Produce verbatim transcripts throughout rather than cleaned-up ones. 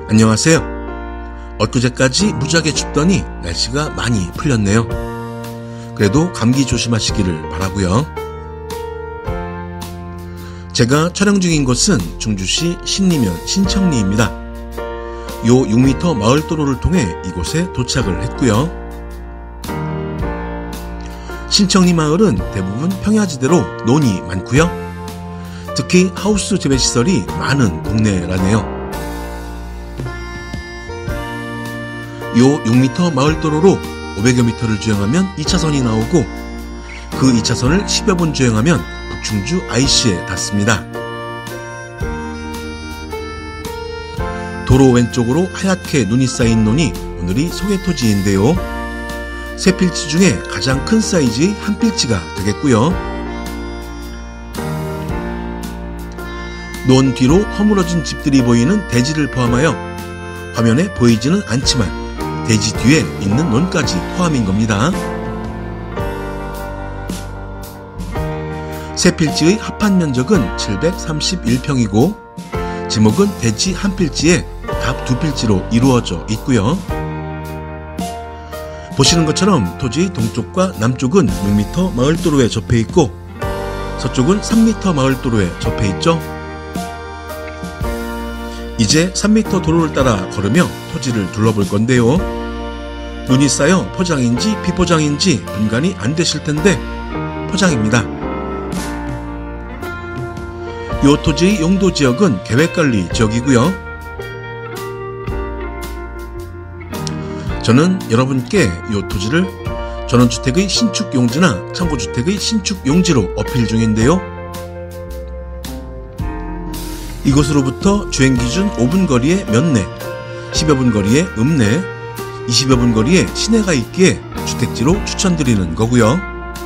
안녕하세요. 엊그제까지 무지하게 춥더니 날씨가 많이 풀렸네요. 그래도 감기 조심하시기를 바라고요. 제가 촬영 중인 곳은 충주시 신리면 신청리입니다. 요 육 미터 마을도로를 통해 이곳에 도착을 했고요. 신청리 마을은 대부분 평야지대로 논이 많고요. 특히 하우스 재배시설이 많은 동네라네요. 요 육 미터 마을도로로 오백여 미터를 주행하면 이 차선이 나오고 그 이 차선을 십여 분 주행하면 북충주 아이씨에 닿습니다. 도로 왼쪽으로 하얗게 눈이 쌓인 논이 오늘이 소개토지인데요. 세 필지 중에 가장 큰 사이즈의 한 필지가 되겠고요. 논 뒤로 허물어진 집들이 보이는 대지를 포함하여 화면에 보이지는 않지만 대지 뒤에 있는 논까지 포함인 겁니다. 세 필지의 합한 면적은 칠백삼십일 평이고 지목은 대지 한 필지에 답 두 필지로 이루어져 있고요. 보시는 것처럼 토지의 동쪽과 남쪽은 육 미터 마을도로에 접해 있고 서쪽은 삼 미터 마을도로에 접해 있죠. 이제 삼 미터 도로를 따라 걸으며 토지를 둘러볼 건데요. 눈이 쌓여 포장인지 비포장인지 분간이 안 되실 텐데 포장입니다. 요 토지의 용도지역은 계획관리 지역이고요. 저는 여러분께 요 토지를 전원주택의 신축용지나 참고주택의 신축용지로 어필 중인데요. 이곳으로부터 주행기준 오 분 거리의 면내, 십여 분 거리의 읍내, 이십여 분 거리에 시내가 있기에 주택지로 추천드리는 거고요.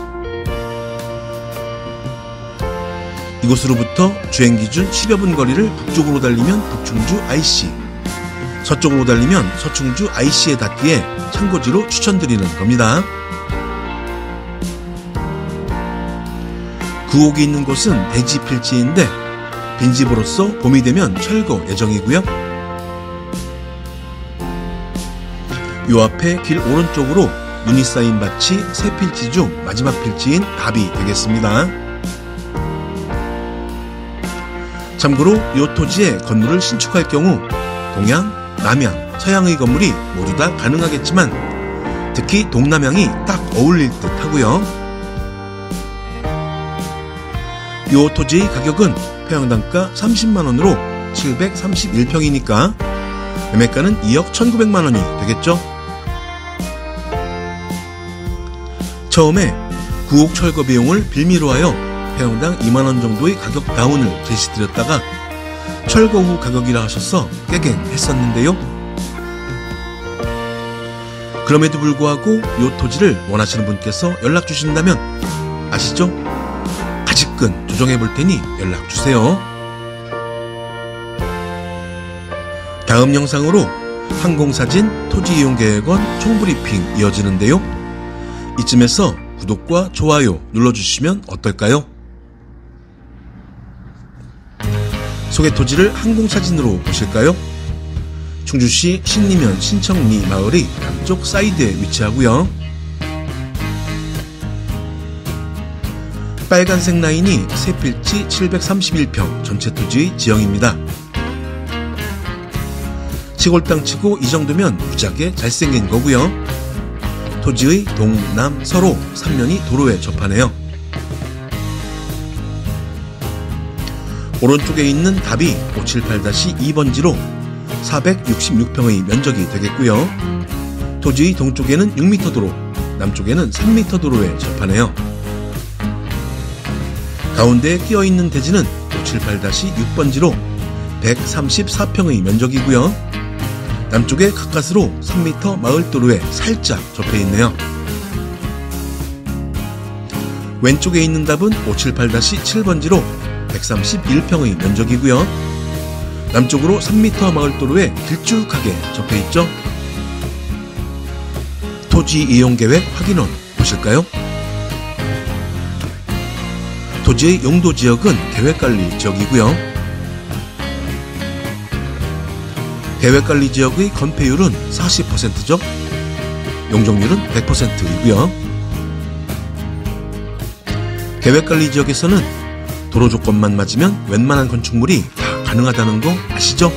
이곳으로부터 주행기준 십여 분 거리를 북쪽으로 달리면 북충주 아이씨, 서쪽으로 달리면 서충주 아이씨에 닿기에 참고지로 추천드리는 겁니다. 구옥이 있는 곳은 대지 필지인데 빈집으로서 봄이 되면 철거 예정이고요. 요 앞에 길 오른쪽으로 눈이 쌓인 밭이 세 필지 중 마지막 필지인 답이 되겠습니다. 참고로 요 토지에 건물을 신축할 경우 동양, 남양, 서양의 건물이 모두 다 가능하겠지만 특히 동남향이 딱 어울릴 듯 하고요. 요 토지의 가격은 평당가 삼십만 원으로 칠백삼십일 평이니까 매매가는 이억 천구백만 원이 되겠죠. 처음에 구옥 철거 비용을 빌미로 하여 평당 이만 원 정도의 가격 다운을 제시드렸다가 철거 후 가격이라 하셔서 깨갱했었는데요. 그럼에도 불구하고 요 토지를 원하시는 분께서 연락 주신다면 아시죠? 아직은 조정해 볼 테니 연락 주세요. 다음 영상으로 항공사진 토지이용계획원 총브리핑 이어지는데요. 이쯤에서 구독과 좋아요 눌러주시면 어떨까요? 소개 토지를 항공사진으로 보실까요? 충주시 신리면 신청리 마을의 남쪽 사이드에 위치하고요. 빨간색 라인이 세 필지 칠백삼십일 평 전체 토지의 지형입니다. 시골 땅치고 이 정도면 무지하게 잘생긴 거고요. 토지의 동, 남, 서로 삼 면이 도로에 접하네요. 오른쪽에 있는 답이 오백칠십팔 이 번지로 사백육십육 평의 면적이 되겠고요. 토지의 동쪽에는 육 미터 도로, 남쪽에는 삼 미터 도로에 접하네요. 가운데에 끼어있는 대지는 오백칠십팔 육 번지로 백삼십사 평의 면적이고요. 남쪽에 가까스로 삼 미터 마을도로에 살짝 접해있네요. 왼쪽에 있는 답은 오백칠십팔 칠 번지로 백삼십일 평의 면적이고요. 남쪽으로 삼 미터 마을도로에 길쭉하게 접해있죠. 토지 이용계획 확인원 보실까요? 토지의 용도지역은 계획관리 지역이고요. 계획관리지역의 건폐율은 사십 퍼센트죠. 용적률은 백 퍼센트이고요. 계획관리지역에서는 도로 조건만 맞으면 웬만한 건축물이 다 가능하다는 거 아시죠?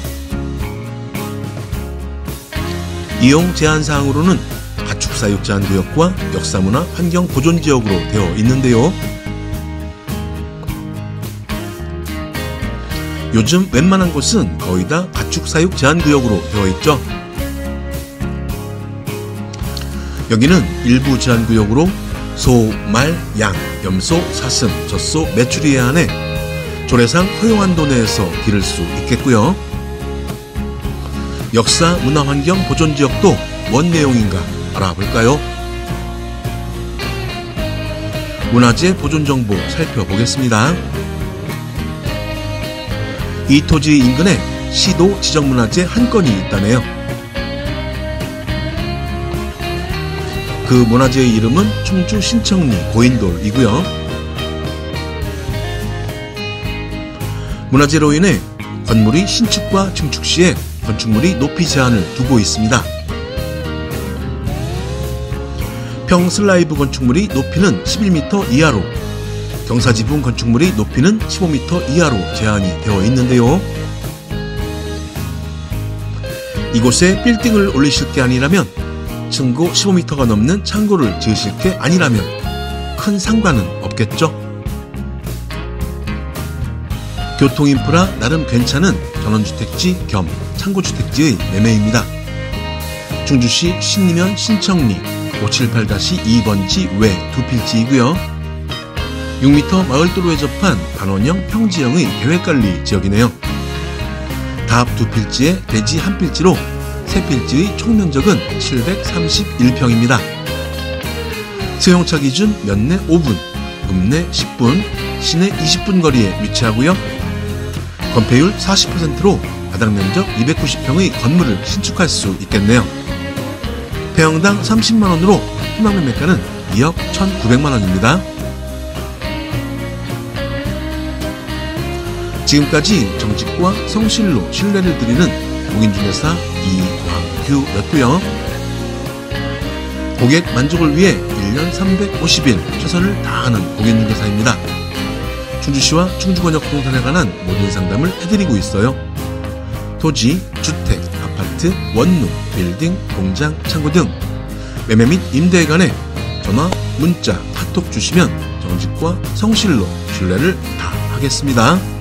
이용 제한사항으로는 가축사육 제한구역과 역사문화 환경보존지역으로 되어 있는데요. 요즘 웬만한 곳은 거의 다 가축사육 제한구역으로 되어 있죠. 여기는 일부 제한구역으로 소, 말, 양, 염소, 사슴, 젖소, 메추리에 한해 조례상 허용한 도 내에서 기를 수 있겠고요. 역사, 문화, 환경, 보존지역도 뭔 내용인가 알아볼까요? 문화재 보존정보 살펴보겠습니다. 이 토지 인근에 시도 지정문화재 한 건이 있다네요. 그 문화재의 이름은 충주 신청리 고인돌이고요. 문화재로 인해 건물이 신축과 증축 시에 건축물이 높이 제한을 두고 있습니다. 평 슬라이브 건축물이 높이는 십일 미터 이하로, 경사지붕 건축물이 높이는 십오 미터 이하로 제한이 되어 있는데요. 이곳에 빌딩을 올리실 게 아니라면, 층고 십오 미터가 넘는 창고를 지으실 게 아니라면 큰 상관은 없겠죠. 교통인프라 나름 괜찮은 전원주택지 겸 창고주택지의 매매입니다. 충주시 신리면 신청리 오칠팔 이 번지 외 두 필지이고요. 육 미터 마을도로에 접한 반원형 평지형의 계획관리 지역이네요. 답 두 필지에 대지 한 필지로 세 필지의 총면적은 칠백삼십일 평입니다. 세용차 기준 면내 오 분, 읍내 십 분, 시내 이십 분 거리에 위치하고요. 건폐율 사십 퍼센트로 바닥면적 이백구십 평의 건물을 신축할 수 있겠네요. 평당 삼십만 원으로 희망매매가는 이억 천구백만 원입니다. 지금까지 정직과 성실로 신뢰를 드리는 공인중개사 이광규였고요. 고객 만족을 위해 일 년 삼백오십 일 최선을 다하는 공인중개사입니다. 충주시와 충주권역 부동산에 관한 모든 상담을 해드리고 있어요. 토지, 주택, 아파트, 원룸, 빌딩, 공장, 창고 등 매매 및 임대에 관해 전화, 문자, 카톡 주시면 정직과 성실로 신뢰를 다하겠습니다.